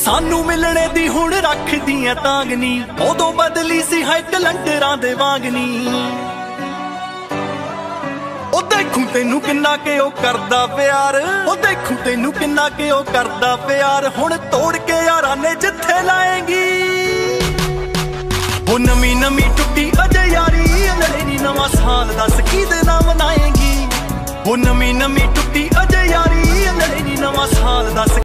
सानू मिलने दी हुण रखदी ऐ तांगनी, उदों बदली सी है कलंडरां दे वांगनी। ओ देखूं तेनू किन्ना के ओ करदा प्यार, ओ देखूं तेनू किन्ना के ओ करदा प्यार। हुण तोड़ के यारां ने जिथे लाएंगी, ओ नमी नमी टुटी अजे यारी अंगड़े नी नवां साल दस किहदे नाल मनाएंगी। ओ नमी नमी टुटी अजे यारी अंगड़े नी नवां साल दस